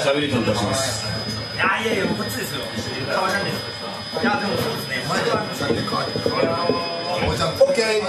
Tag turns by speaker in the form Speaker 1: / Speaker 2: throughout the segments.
Speaker 1: 喋りといたします。
Speaker 2: いやいやこっちですよ。わかんないです。いやでもそうですね。前で
Speaker 3: オッケー。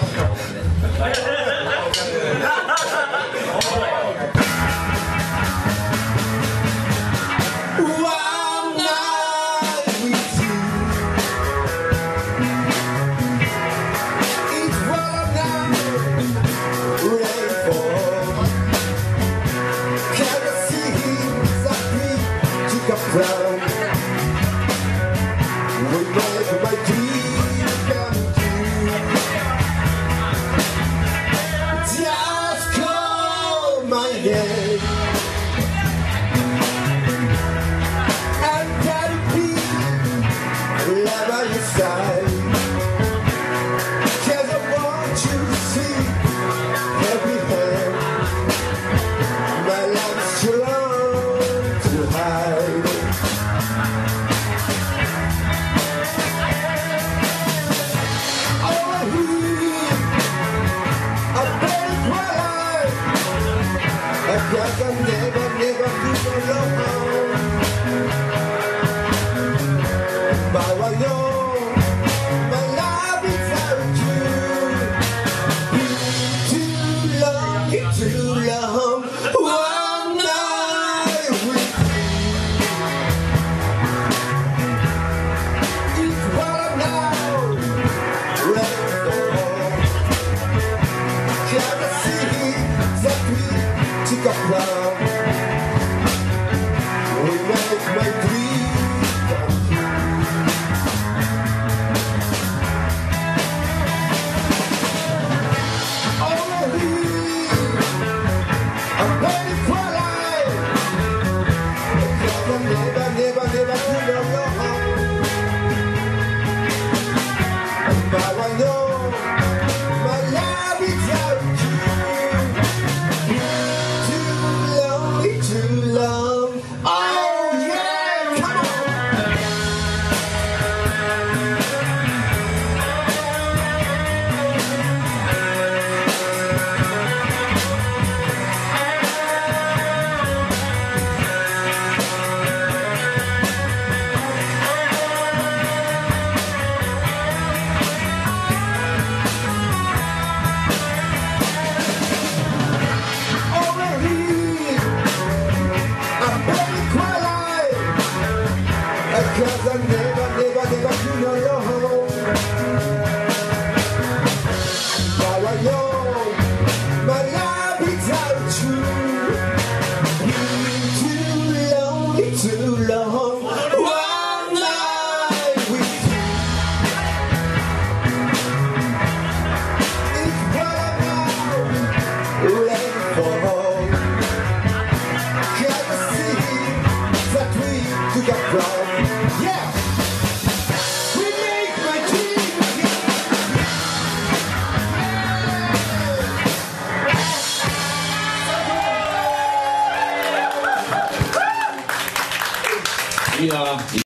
Speaker 1: いいな。